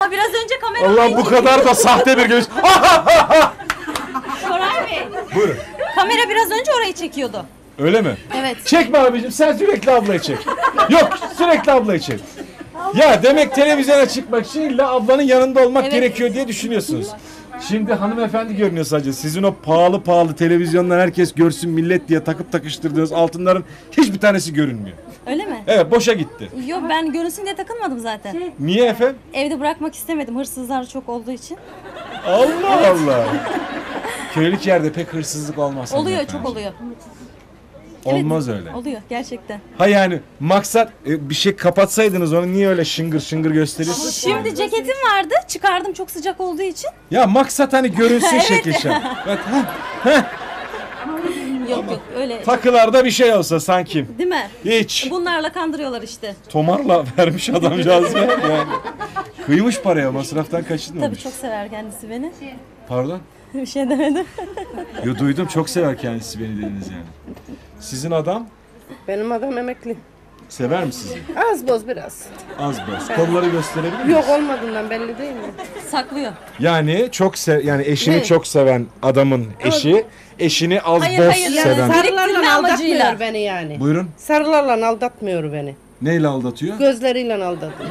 Biraz önce kamera Allah bu kadar da sahte bir göz. Koray Bey. Buyurun. Kamera biraz önce orayı çekiyordu. Öyle mi? Evet. Çekme abicim, sen sürekli ablayı çek. Yok, sürekli ablayı çek. Ya demek televizyona çıkmak için illa ablanın yanında olmak gerekiyor diye düşünüyorsunuz. Şimdi hanımefendi görünüyor sadece. Sizin o pahalı televizyondan herkes görsün millet diye takıp takıştırdığınız altınların hiçbir tanesi görünmüyor. Öyle mi? Evet, boşa gitti. Yok, ben görünsün diye takılmadım zaten. Niye efendim? Evde bırakmak istemedim, hırsızlar çok olduğu için. Allah Allah. Köylük yerde pek hırsızlık olmaz. Oluyor, hanımefendi. çok oluyor. Olmaz öyle. Oluyor gerçekten. Ha yani maksat bir şey kapatsaydınız onu, niye öyle şıngır şıngır gösteriyorsunuz? Şimdi ceketim vardı, çıkardım çok sıcak olduğu için. Ya maksat hani görünsün şekil şem. Evet, Yok öyle. takılarda bir şey olsa sanki. Değil mi? Hiç. Bunlarla kandırıyorlar işte. Tomarla vermiş adamcağız ya. Yani. Kıymış paraya, masraftan kaçınmamış. Tabii çok sever kendisi beni. Pardon? Bir şey demedim. Yo, duydum, çok sever kendisi beni dediniz yani. Sizin adam Benim adam emekli. sever mi sizi? Az boz biraz. Az biraz. Kolları gösterebilir misiniz? Yok olmadığından belli değil mi? Saklıyor. Yani yani eşini Evet. çok seven adamın eşi, eşini az Hayır, boz hayır, seven. yani Sarılarla Biriktirme amacıyla. aldatmıyor beni yani. Buyurun. Sarılarla aldatmıyor beni. Neyle aldatıyor? Gözleriyle aldatıyor.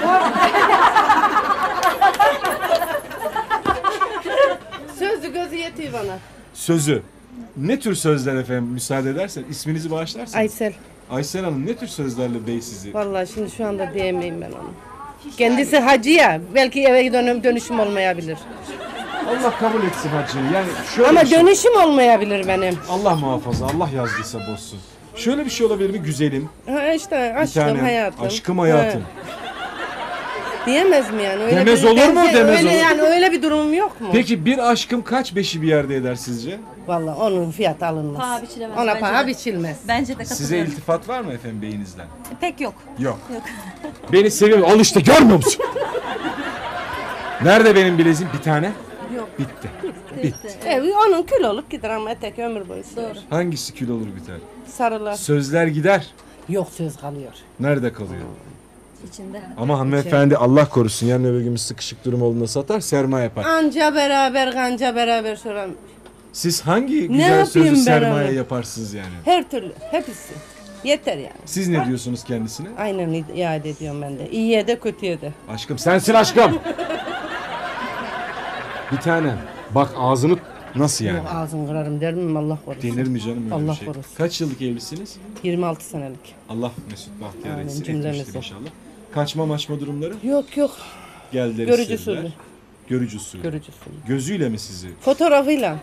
Sözlü gözü yetiyor bana. Sözü. Ne tür sözler efendim, müsaade edersen isminizi bağışlarsanız. Aysel. Aysel Hanım, ne tür sözlerle bey sizi? Vallahi şimdi şu anda diyemeyim ben onu. Kendisi hacı ya. Belki eve dönüşüm olmayabilir. Allah kabul etsin hacıyı. Yani şöyle Ama bir şey. dönüşüm olmayabilir benim. Allah muhafaza, Allah yazdıysa bozsun. Şöyle bir şey olabilir mi? Güzelim. Ha işte Bir aşkım tane. hayatım. Aşkım hayatım. Ha. Diyemez mi yani? Öyle Demez olur mu? Demez öyle olur. yani öyle bir durumum yok mu? Peki bir aşkım kaç beşi bir yerde eder sizce? Vallahi onun fiyatı alınmaz. Paha biçilemez Ona bence paha de. biçilmez. Bence de Size katılıyorum. iltifat var mı efendim beyinizden? Pek yok. Yok. Beni seviyor. Al işte, görmüyor musun? Nerede benim bileziğim? Bir tane. Yok. Bitti. Onun kül olup gider ama etek ömür boyu. Doğru. Hangisi kül olur biter? Sarılar. Sözler gider. Yok söz kalıyor. Nerede kalıyor? İçinde. Ama hanımefendi Allah korusun yarın öbür gün sıkışık durum olduğunda satar, sermaye yapar. Anca beraber kanca beraber şuram. Siz hangi güzel yapayım sözü ben sermaye onu? yaparsınız yani? Her türlü. Hepsi. Yeter yani. Siz ne diyorsunuz kendisine? Aynen iade ediyorum ben de. İyiye de kötüye de. Aşkım sensin aşkım. Bir tanem. Bak ağzını nasıl yani? Yok ağzını kırarım der miyim Allah korusun. Denir mi canım öyle Allah bir şey? korusun. Kaç yıllık evlisiniz? 26 senelik. Allah mesut bahtiyar Amin, etsin. cümlemize. Etmiştir inşallah. Kaçma maçma durumları? Yok. Geldiler Görücü istediler. usulü. Görücü usulü. Görücü usulü. Gözüyle mi sizi? Fotoğrafıyla.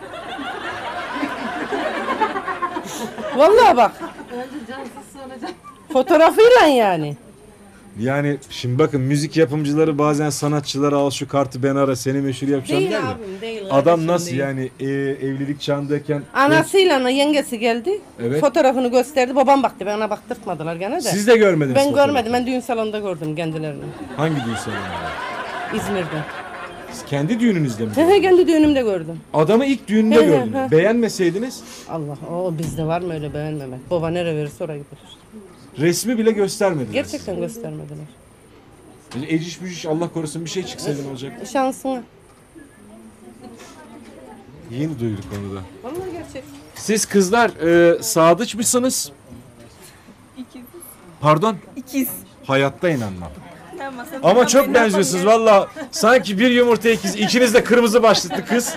Vallahi bak. Fotoğrafıyla yani. Yani şimdi bakın müzik yapımcıları bazen sanatçılara al şu kartı ben ara seni meşhur yapacağım Değil der mi? abim değil. Adam kardeşim nasıl değil. yani evlilik çağındayken Anasıyla yengesi geldi. Evet. Fotoğrafını gösterdi. Babam baktı. Bana baktırtmadılar gene de. siz de görmediniz Ben fotoğrafı. görmedim. Ben düğün salonunda gördüm kendilerini. Hangi düğün salonunda? İzmir'de. Siz kendi düğününüzde mi? He kendi düğünümde gördüm. Adamı ilk düğününde He, he, gördünüz. he. Beğenmeseydiniz Allah o bizde var mı öyle beğenmemek? Baba nere verirse oraya gidilir. resmi bile göstermediler. Gerçekten göstermediler. size. Eciş bücüş Allah korusun bir şey çıksaydı ne olacak? Şansına. Yeni duyduk onu da. Vallahi gerçek. Siz kızlar sadıç mısınız? İkiz. Pardon? İkiz. Hayatta inanmam. Ama çok benziyorsunuz valla. Sanki bir yumurta ikiz. İkiniz de kırmızı başlıklı kız.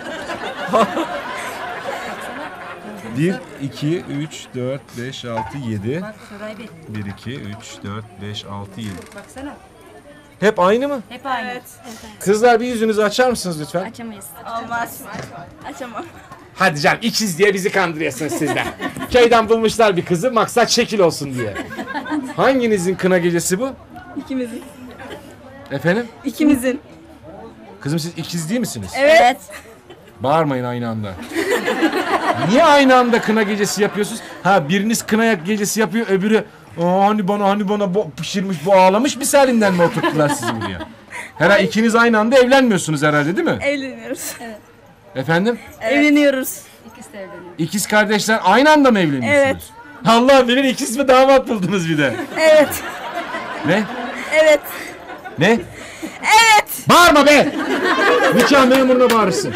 1, 2, 3, 4, 5, 6, 7. Bak Koray Bey. 1, 2, 3, 4, 5, 6, 7. Baksana. Hep aynı mı? Hep aynı. Evet. Kızlar bir yüzünüzü açar mısınız lütfen? Açamayız. Olmaz. Açamam. Hadi canım ikiz diye bizi kandırıyorsunuz siz de. Köyden bulmuşlar bir kızı maksat şekil olsun diye. Hanginizin kına gecesi bu? İkimizin. Efendim? İkimizin. Kızım siz ikiz değil misiniz? Evet. Bağırmayın aynı anda. Niye aynı anda kına gecesi yapıyorsunuz? Ha biriniz kına gecesi yapıyor öbürü hani bana bu pişirmiş bu ağlamış misalinden mi oturttular sizi buraya? Herhalde ikiniz aynı anda evlenmiyorsunuz herhalde değil mi? Evleniyoruz. Evet. Efendim? Evleniyoruz. İkisi de evleniyor. İkiz kardeşler aynı anda mı evleniyorsunuz? Evet. Allah bilir ikiz mi damat buldunuz bir de. Evet. Ne? Evet. Ne? Evet. Evet. Bağırma be! Nikah memuruna bağırırsın.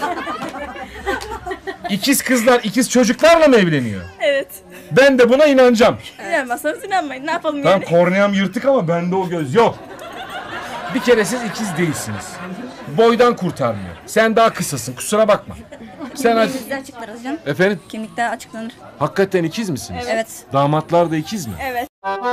İkiz kızlar, ikiz çocuklarla mı evleniyor? Evet. Ben de buna inanacağım. İnanmazsanız inanmayın. Ne yapalım Tamam, yani? korneam yırtık ama bende o göz yok. Bir kere siz ikiz değilsiniz. Boydan kurtarmıyor. Sen daha kısasın, kusura bakma. Sen hadi. Kimlikte açıklarız canım. Efendim, Kimlikte açıklanır. hakikaten ikiz misiniz? Evet. Damatlar da ikiz mi? Evet.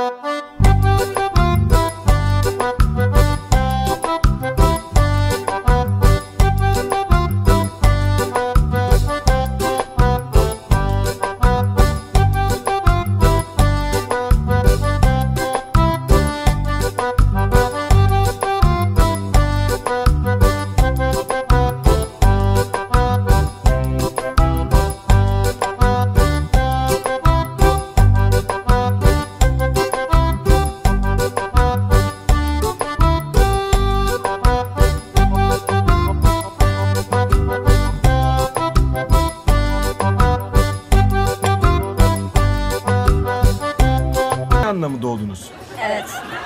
Ne anlamı doğdunuz? Evet.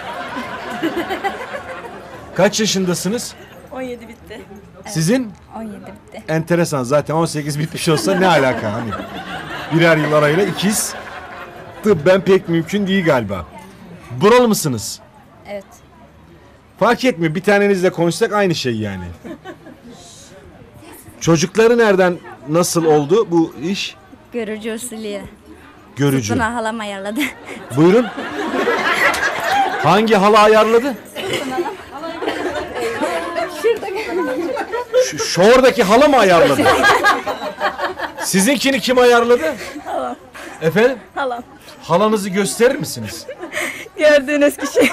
Kaç yaşındasınız? 17 bitti. Sizin? 17 bitti. Enteresan, zaten 18 bitmiş olsa ne alaka hani? Birer yıl arayla ikiz. Tıbben pek mümkün değil galiba. Buralı mısınız? Evet. Fark etmiyor, bir tanenizle konuşsak aynı şey yani. Çocukları nereden, nasıl oldu bu iş? Görücü usulüyle. Görücü. Buna halam ayarladı. Buyurun. Hangi hala ayarladı? Şu oradaki hala mı ayarladı? Sizinkini kim ayarladı? Halam. Efendim? Halam. Halanızı gösterir misiniz? Gördüğünüz kişi.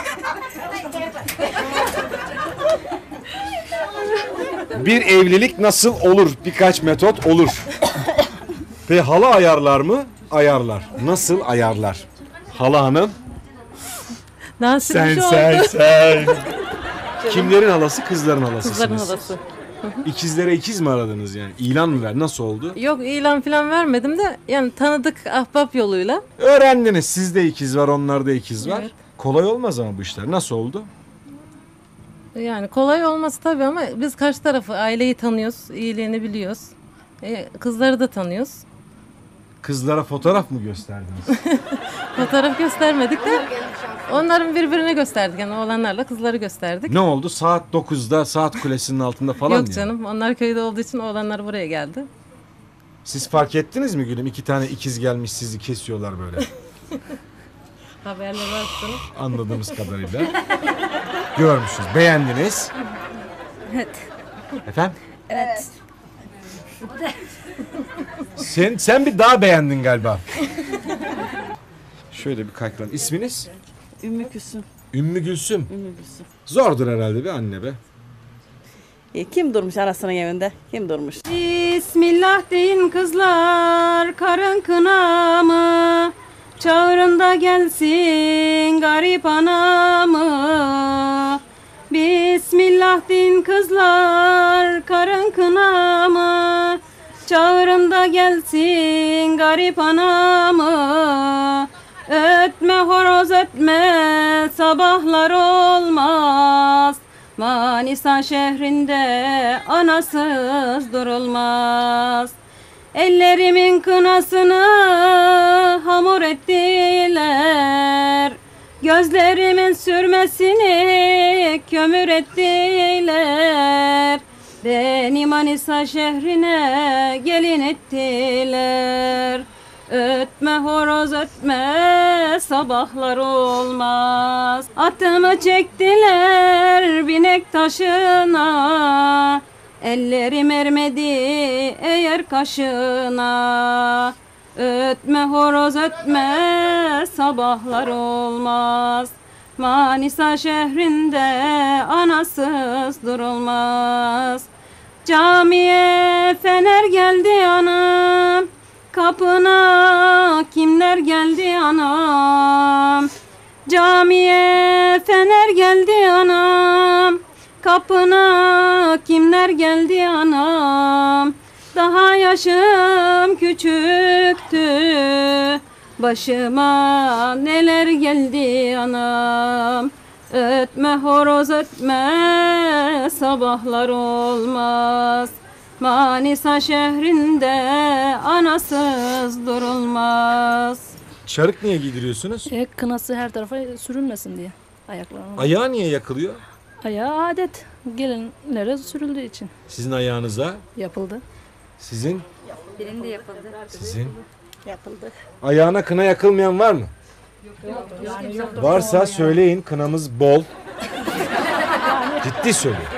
Bir evlilik nasıl olur? Birkaç metot olur. Ve hala ayarlar mı? Ayarlar. Nasıl ayarlar? Hala hanım. Nasıl bir şey oldu? Sen. Kimlerin halası? Kızların halasısınız. Kızların halası. İkizlere ikiz mi aradınız yani? İlan mı ver? Nasıl oldu? Yok, ilan falan vermedim de yani tanıdık ahbap yoluyla. Öğrendiniz. Sizde ikiz var, onlarda ikiz var. Evet. Kolay olmaz ama bu işler. Nasıl oldu? Yani kolay olması tabii ama biz karşı tarafı, aileyi tanıyoruz, iyiliğini biliyoruz. Kızları da tanıyoruz. Kızlara fotoğraf mı gösterdiniz? Fotoğraf göstermedik de onların birbirine gösterdik. Yani oğlanlarla kızları gösterdik. Ne oldu? Saat 9'da saat kulesinin altında falan Yok mı? canım, onlar köyde olduğu için oğlanlar buraya geldi. Siz fark ettiniz mi gülüm? 2 tane ikiz gelmiş, sizi kesiyorlar böyle. Haberleri var canım. Anladığımız kadarıyla. Görmüşüz. Beğendiniz. Evet. Efendim? Evet. Sen bir daha beğendin galiba. Şöyle bir kaykılan. İsminiz? Ümmü Küsüm. Ümmü Gülsüm. Ümmü Küsüm. Zordur herhalde bir anne be. Kim durmuş anasının evinde? Kim durmuş? Bismillah deyin kızlar, karın kınamı, çağırında gelsin garip anamı. Bismillah deyin kızlar, karın kınamı, çağırında gelsin garip anamı. Ötme horoz ötme, sabahlar olmaz. Manisa şehrinde anasız durulmaz. Ellerimin kınasını hamur ettiler. Gözlerimin sürmesini kömür ettiler. Beni Manisa şehrine gelin ettiler. Ötme horoz ötme, sabahlar olmaz. Atımı çektiler binek taşına, ellerim ermedi eğer kaşına. Ötme horoz ötme, sabahlar olmaz. Manisa şehrinde anasız durulmaz. Camiye fener geldi anam, kapına kimler geldi anam? Camiye fener geldi anam, kapına kimler geldi anam? Daha yaşım küçüktü, başıma neler geldi anam? Ötme horoz ötme sabahlar olmaz. Manisa şehrinde anasız durulmaz. Çarık niye giydiriyorsunuz? Kınası her tarafa sürülmesin diye ayaklarına. Ayağı niye yakılıyor? Ayağı adet gelinlere sürüldüğü için Sizin ayağınıza, yapıldı. sizin, Benim de yapıldı. sizin. Yapıldı. Ayağına kına yakılmayan var mı? Varsa söyleyin, kınamız bol. Ciddi söylüyorum.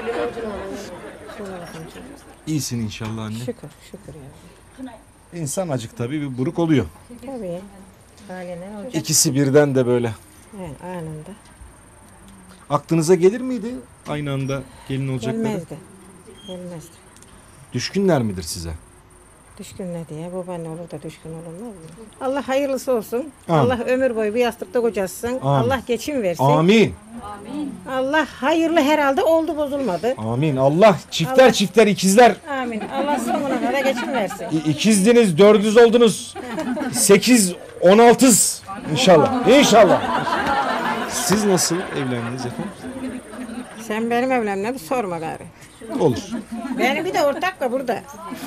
İyisin inşallah anne. Şükür ya. İnsan acık tabii bir buruk oluyor. Tabii. Aynen olacak. İkisi birden de böyle. Evet, anında. Aklınıza gelir miydi aynı anda gelin olacakları? Gelmezdi. Gelmezdi. Düşkünler midir size? Düşkün ne diye? Babaanne olur da düşkün olunmaz mı? Allah hayırlısı olsun. Amin. Allah ömür boyu bir yastıkta kocasın. Allah geçim versin. Amin. Allah hayırlı herhalde oldu, bozulmadı. Amin. Allah çiftler çiftler ikizler. Amin. Allah sonuna kadar geçim versin. İkizdiniz, dördüz oldunuz. 8, 16 inşallah. İnşallah. Siz nasıl evlendiniz efendim? Sen benim evlenmemi sorma gari. Olur. Benim bir de ortak var burada.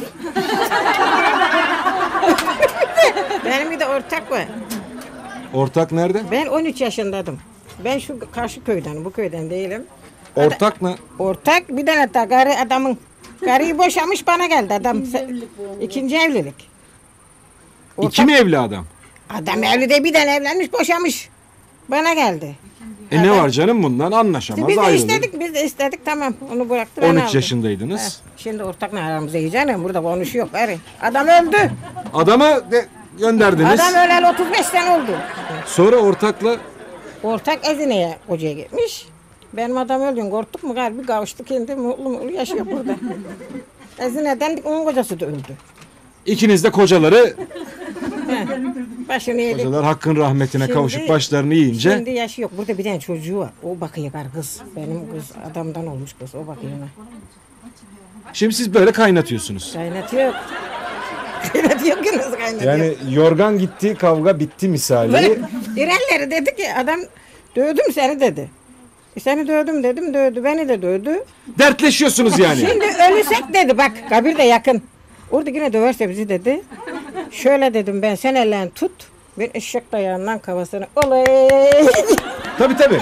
Benim bir de ortak var. Ortak nerede? Ben 13 yaşındaydım. Ben şu karşı köyden, bu köyden değilim. Ortak ne? Ortak bir tane daha karı adamın. Karıyı boşamış bana geldi adam. İkinci evlilik. İki mi evli adam? Adam evli de bir tane evlenmiş boşamış. Bana geldi. Ne var canım bundan anlaşamaz Biz de ayrılır. istedik tamam onu bıraktı ben 13 aldım. yaşındaydınız. Şimdi ortak ne aramızda yiyeceğim burada konuşuyor gari. Adam öldü. Adamı gönderdiniz. Adam öleli 35 sene oldu. Sonra ortakla Ortak Ezine'ye kocaya gitmiş. Benim adam öldü. Korktuk mu galiba kavuştu kendi mutlu yaşıyor burada. Ezine'den onun kocası da öldü. ikiniz de kocaları, Başını yedi. kocalar hakkın rahmetine Şimdi- kavuşup başlarını yiyince Şimdi yaşı yok. Burada bir tane çocuğu var. O bakıyor kız. Benim kız adamdan olmuş kız. O bakıyor ona. şimdi siz böyle kaynatıyorsunuz. Kaynatıyor. Kaynatıyor ki nasıl kaynatıyor? Yani yorgan gitti, kavga bitti misali. Böyle İrelleri dedi ki adam dövdüm seni dedi. Seni dövdüm dedim dövdü. Beni de dövdü. Dertleşiyorsunuz yani. Şimdi ölüsek dedi bak kabir de yakın. Orada yine döverse bizi dedi. Şöyle dedim ben sen ellerini tut. Ben eşek dayağından kafasını olay. Tabii. Tabii.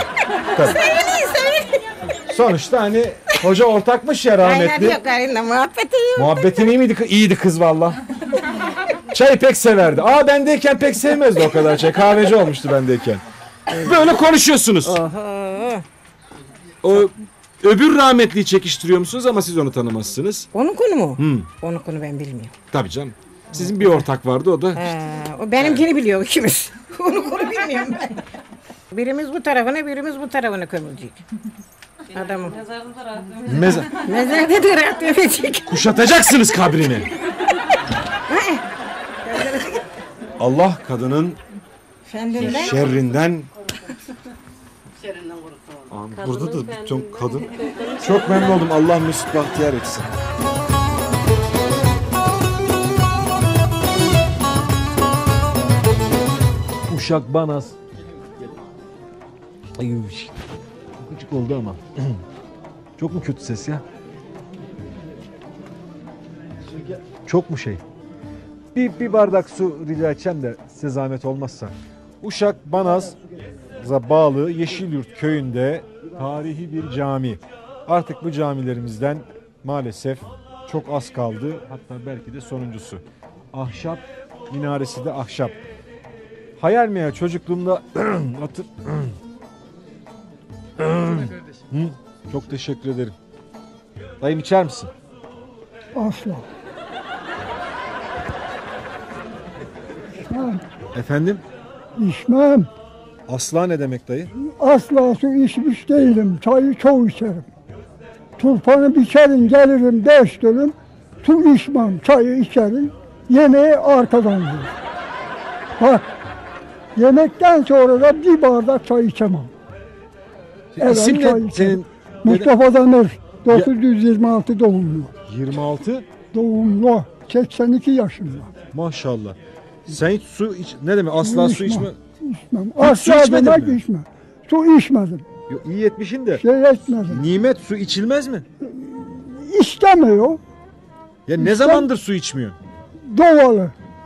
Sonuçta hani hoca ortakmış ya rahmetli. Kaynatıyor karınla muhabbeti yok. Muhabbetin iyi miydi? İyiydi kız valla. Çayı pek severdi. Bendeyken pek sevmezdi o kadar çay. Kahveci olmuştu bendeyken. Böyle konuşuyorsunuz. Oho. O öbür rahmetliyi çekiştiriyor musunuz ama siz onu tanımazsınız. Onun konu mu? Onun konu ben bilmiyorum. Tabii canım. Sizin bir ortak vardı o da. O benimkini biliyor ikimiz. Onu konu bilmiyorum ben. Birimiz bu tarafına birimiz bu tarafına gömülecek. Adamın. Mezarda da rahat gömecek. Kuşatacaksınız kabrini. Allah kadının Efendinden şerrinden. Amin. Burada da bir ton kadın. Çok memnun oldum. Allah mesut bahtiyar etsin. Uşak Banaz. Ay, gıcık oldu ama. Çok mu kötü ses ya? Çok mu şey? Bir bardak su rica edeceğim de size zahmet olmazsa. Uşak Banaz'a bağlı Yeşilyurt köyünde tarihi bir cami. Artık bu camilerimizden maalesef çok az kaldı. Hatta belki de sonuncusu. Ahşap, minaresi de ahşap. Hayal mi ya çocukluğumda çok teşekkür ederim. Dayım içer misin? Asla. Efendim? İçmem. Asla ne demek dayı? Asla su içmiş değilim. Çayı çok içerim. Turpanı biçerim, gelirim, 5 dönüm. Su içmem, çayı içerim. Yemeği arkadan yerim. Bak, yemekten sonra da bir bardak çay içemem. Evet, İsim çay ne içerim. senin? Mustafa Demir, 926 doğumlu. 26. Doğumlu, 82 yaşında. Maşallah. Sen hiç ne demek? Asla su içme. İçmem. Hiç su Asla içmedin demek mi? içmem. Su içmedim. Yok, iyi etmişin de. Şey etmedim. Nimet su içilmez mi? İstemiyor. Ya ne zamandır su içmiyor? Doğalı.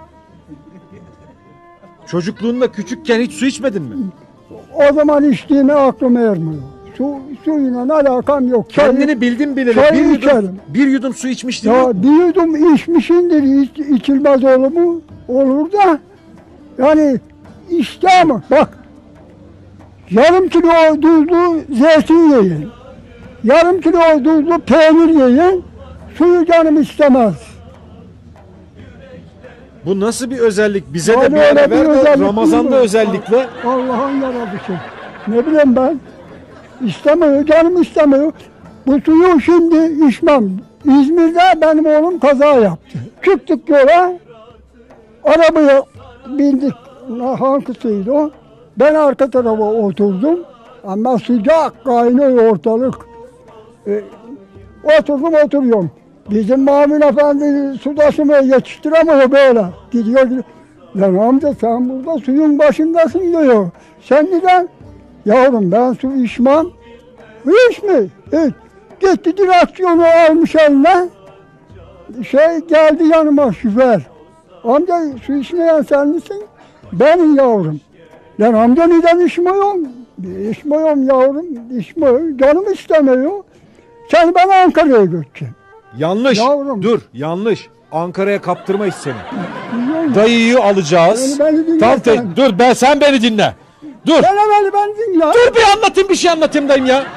Çocukluğunda küçükken hiç su içmedin mi? O zaman içtiğine aklım ermiyor. Suyla alakam yok. Kendini bildin bileli çay bir yudum, içerim. bir yudum su içmiştin. Ya bir yudum içmişindir, içilmez olur mu? Olur da. Yani işte ama bak. Yarım kilo tuzlu zeytin yiyin. Yarım kilo tuzlu peynir yiyin. Suyu canım istemez. Bu nasıl bir özellik? Bize Yani de bir ara öyle bir ver de özellik Ramazan'da değil mi? özellikle. Allah'ın yaratıcısı. Ne bileyim ben. İstemiyor, canım istemiyor. Bu suyu şimdi içmem. İzmir'de benim oğlum kaza yaptı. Çıktık yola. Arabaya bindik. Hangisiydi o? Ben arka tarafa oturdum. Ama sıcak kaynıyor ortalık. Oturuyorum. Bizim Mamin Efendi su taşımaya yetiştiremiyor böyle. Gidiyor. Lan amca sen burada suyun başındasın diyor. Sen neden? Yavrum ben su içmem. Hiç mi? Hiç. Gitti direksiyonu almış eline. Geldi yanıma şoför. Amca su içmeyen sen misin? Benim yavrum. Lan amca neden içmiyorsun? İçmiyorum yavrum. İçmiyorum. Canım istemiyor. Sen beni Ankara'ya götür. Yanlış. Yavrum. Dur, yanlış. Ankara'ya kaptırmayız seni. Dayıyı alacağız. Beni dinle Tam sen. dur sen beni dinle. Dur. Ben dinle. Dur bir şey anlatayım dayım ya.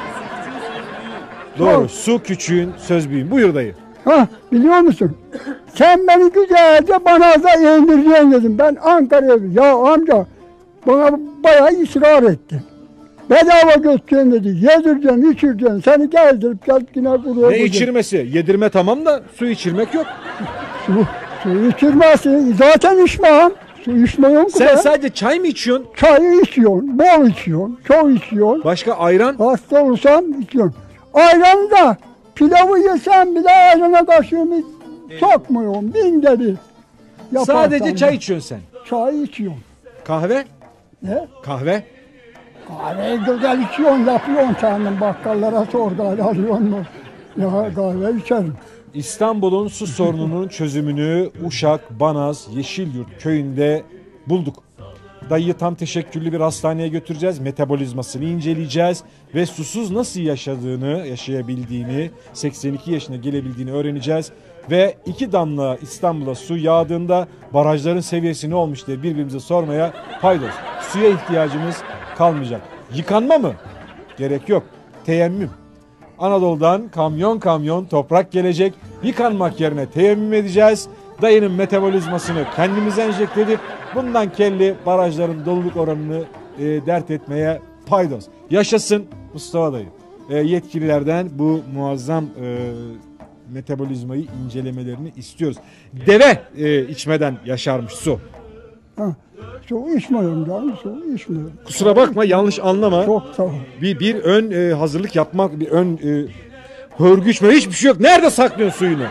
Doğru. Su küçüğün, söz büyüğün. Buyur dayı. Ha, biliyor musun? Sen beni güzelce bana da indireceksin dedim. Ben Ankara'ya ya amca bana bayağı ısrar etti. Bedava götüreceksin dedi. Yedireceksin, içireceksin. Seni gezdirip yine buraya. Ne içirmesi? Yedirme tamam da su içirmek yok. Su içirmezsin. Zaten içmem. Su içmiyorum ki Sen ben. sadece çay mı içiyorsun? Çayı içiyorsun, bol içiyorsun, çok içiyorsun. Başka ayran? Hasta olsam içiyorsun. Ayranı da pilavı yesem bile ayrana kaşığımı sokmuyorum. Binde bir. Yaparsam Sadece da. çay içiyorsun sen. Çay içiyorum. Kahve? Ne? Kahve? Kahveyi güzel içiyorsun, yapıyorsun kendin. Bakkallara sor gari alıyorsun mu? Ya kahve içerim. İstanbul'un su sorununun çözümünü Uşak, Banaz, Yeşilyurt köyünde bulduk. Dayıyı tam teşekküllü bir hastaneye götüreceğiz. Metabolizmasını inceleyeceğiz. Ve susuz nasıl yaşayabildiğini, 82 yaşına gelebildiğini öğreneceğiz. Ve 2 damla İstanbul'a su yağdığında barajların seviyesi ne olmuş diye birbirimize sormaya paydos. Suya ihtiyacımız kalmayacak. Yıkanma mı? Gerek yok. Teyemmüm. Anadolu'dan kamyon kamyon toprak gelecek. Yıkanmak yerine teyemmüm edeceğiz. Dayının metabolizmasını kendimize enjekte edip bundan kelli barajların doluluk oranını dert etmeye paydos. Yaşasın Mustafa dayı. Yetkililerden bu muazzam metabolizmayı incelemelerini istiyoruz. Deve içmeden yaşarmış su. Ha, su içmiyorum canım, su içmiyorum. Kusura bakma, yanlış anlama. Çok sağ ol. Bir ön hazırlık yapmak, bir ön hörgüçme hiçbir şey yok. Nerede saklıyorsun suyunu?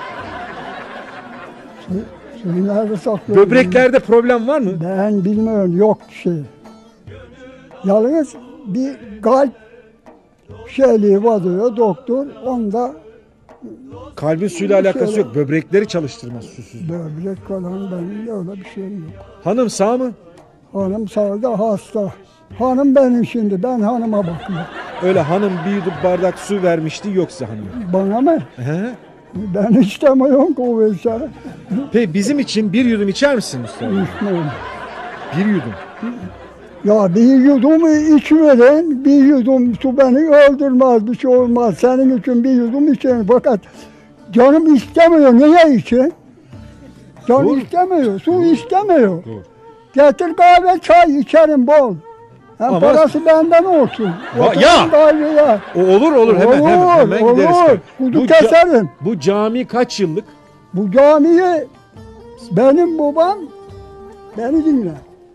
Suyu nerede saklıyorum? Böbreklerde problem var mı? Ben bilmiyorum, yok şey. Yalnız bir kalp şeyliği var diyor doktor, onda Kalbin suyla alakası yok. Böbrekleri çalıştırmaz susuz. böbrek falan benim öyle bir şeyim yok. Hanım sağ mı? Hanım sağda hasta. Hanım benim şimdi, ben hanıma bakıyorum. Öyle hanım bir yudum bardak su vermişti, yoksa hanım. Bana mı? He? Ben istemiyorum ki o vesaire. Peki bizim için bir yudum içer misin Mustafa? İçmiyorum. Bir yudum. Ya bir yudum içiverin, bir yudum su beni öldürmez, bir şey olmaz. Senin için bir yudum içerim. Fakat canım istemiyor, niye için? Canım Doğru. istemiyor, su istemiyor. Doğru. Getir kahve, çay içerim bol. Hem Ama- parası benden olsun. Ya! Oturun kahveye. O olur hemen gideriz. Olur, kuzu keserim. Bu cami kaç yıllık? Bu camiyi benim babam, beni dinle.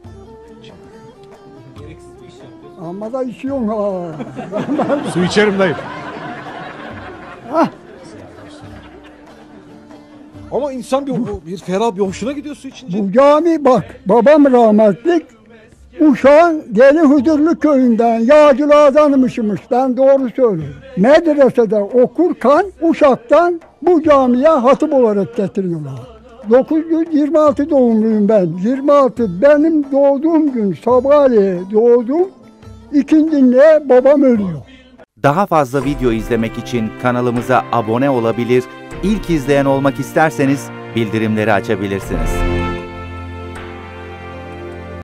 Ama da içiyorsun ha. Su içerim dayı. Hah. Ama insan bir ferah bir hoşuna gidiyor su içince. Bu cami bak, babam rahmetlik Uşak'ın Deli Huzurlu köyünden Yağcılar'danmışmış. Ben doğru söylüyorum. Medresede okurken Uşak'tan bu camiye hatip olarak getiriyorlar. 926 doğumluyum ben. 26 benim doğduğum gün sabahleyin doğdum. İkincinde babam ölüyor. Daha fazla video izlemek için kanalımıza abone olabilir, ilk izleyen olmak isterseniz bildirimleri açabilirsiniz.